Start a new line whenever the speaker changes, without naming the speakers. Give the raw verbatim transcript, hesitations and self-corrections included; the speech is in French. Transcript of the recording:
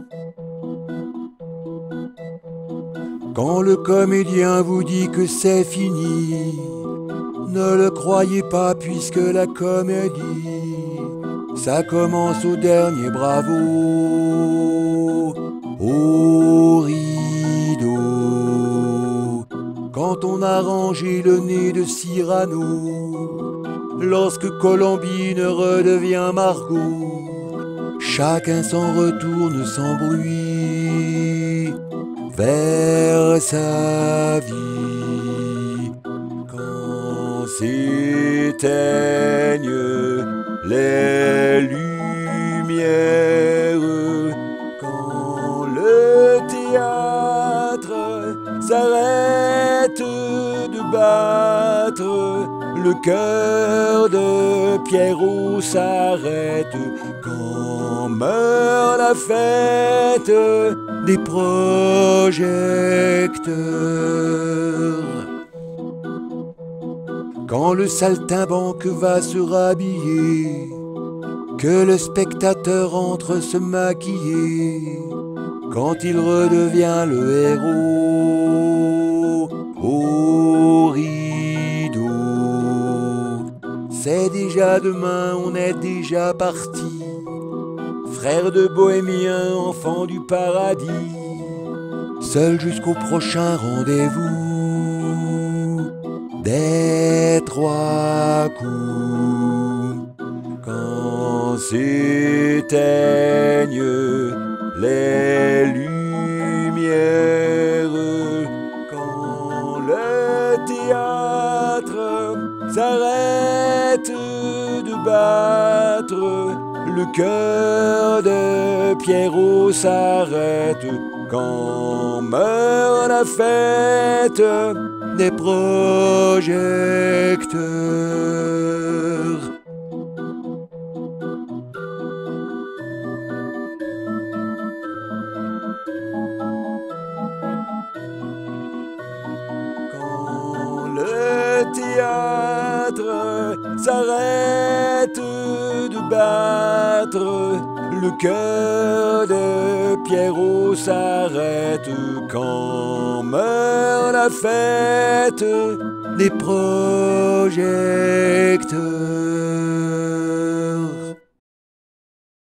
Quand le comédien vous dit que c'est fini, ne le croyez pas puisque la comédie, ça commence au dernier bravo, au rideau. Quand on a rangé le nez de Cyrano, lorsque Colombine redevient Margot, chacun s'en retourne sans bruit vers sa vie. Quand s'éteignent les lumières, quand le théâtre s'arrête de battre, le cœur de Pierrot s'arrête, quand meurt la fête des projecteurs. Quand le saltimbanque va se rhabiller, que le spectateur entre se maquiller, quand il redevient le héros au rideau. C'est déjà demain, on est déjà parti, frère de bohémiens, enfant du paradis, seul jusqu'au prochain rendez-vous des trois coups. Quand s'éteignent les lumières, quand le théâtre s'arrête de battre, le cœur de Pierrot s'arrête, quand meurt la fête des projecteurs. Quand le théâtre s'arrête de battre, le cœur de Pierrot s'arrête, quand meurt la fête des projecteurs.